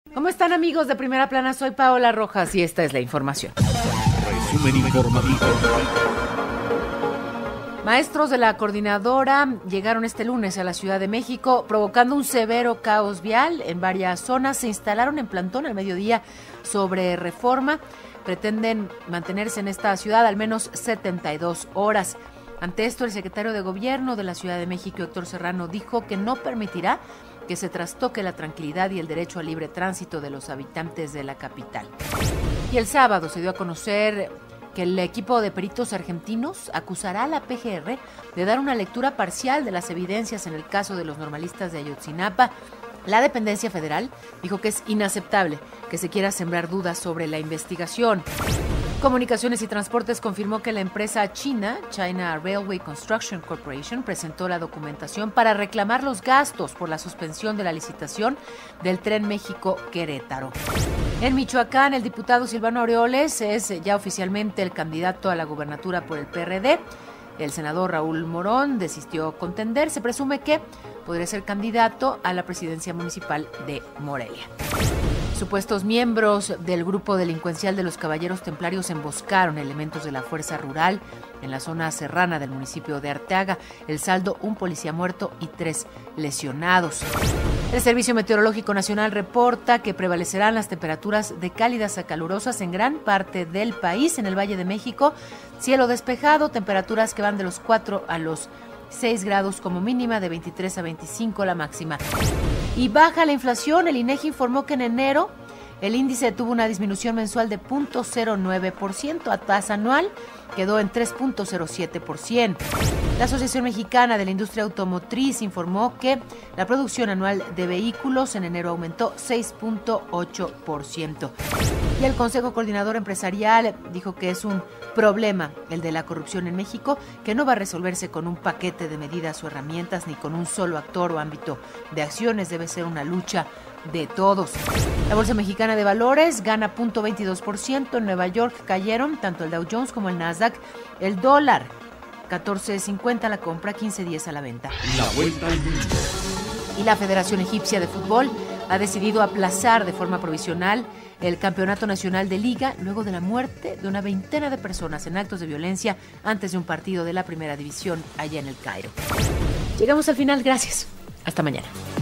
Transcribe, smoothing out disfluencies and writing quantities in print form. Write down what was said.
¿Cómo están, amigos de Primera Plana? Soy Paola Rojas y esta es la información. Resumen informativo. Maestros de la coordinadora llegaron este lunes a la Ciudad de México, provocando un severo caos vial en varias zonas. Se instalaron en plantón al mediodía sobre Reforma. Pretenden mantenerse en esta ciudad al menos 72 horas. Ante esto, el secretario de Gobierno de la Ciudad de México, Héctor Serrano, dijo que no permitirá que se trastoque la tranquilidad y el derecho al libre tránsito de los habitantes de la capital. Y el sábado se dio a conocer que el equipo de peritos argentinos acusará a la PGR de dar una lectura parcial de las evidencias en el caso de los normalistas de Ayotzinapa. La dependencia federal dijo que es inaceptable que se quiera sembrar dudas sobre la investigación. Comunicaciones y Transportes confirmó que la empresa china, China Railway Construction Corporation, presentó la documentación para reclamar los gastos por la suspensión de la licitación del Tren México-Querétaro. En Michoacán, el diputado Silvano Aureoles es ya oficialmente el candidato a la gubernatura por el PRD. El senador Raúl Morón desistió contender. Se presume que podría ser candidato a la presidencia municipal de Morelia. Supuestos miembros del grupo delincuencial de los Caballeros Templarios emboscaron elementos de la Fuerza Rural en la zona serrana del municipio de Arteaga. El saldo, un policía muerto y 3 lesionados. El Servicio Meteorológico Nacional reporta que prevalecerán las temperaturas de cálidas a calurosas en gran parte del país. En el Valle de México, cielo despejado, temperaturas que van de los 4 a los 6 grados como mínima, de 23 a 25 la máxima. Y baja la inflación. El INEGI informó que en enero el índice tuvo una disminución mensual de 0.09%, a tasa anual quedó en 3.07%. La Asociación Mexicana de la Industria Automotriz informó que la producción anual de vehículos en enero aumentó 6.8%. Y el Consejo Coordinador Empresarial dijo que es un problema el de la corrupción en México, que no va a resolverse con un paquete de medidas o herramientas ni con un solo actor o ámbito de acciones. Debe ser una lucha de todos. La Bolsa Mexicana de Valores gana 0.22%. En Nueva York cayeron tanto el Dow Jones como el Nasdaq. El dólar, 14.50 a la compra, 15.10 a la venta. La vuelta al mundo. Y la Federación Egipcia de Fútbol ha decidido aplazar de forma provisional el Campeonato Nacional de Liga luego de la muerte de una veintena de personas en actos de violencia antes de un partido de la Primera División allá en el Cairo. Llegamos al final, gracias. Hasta mañana.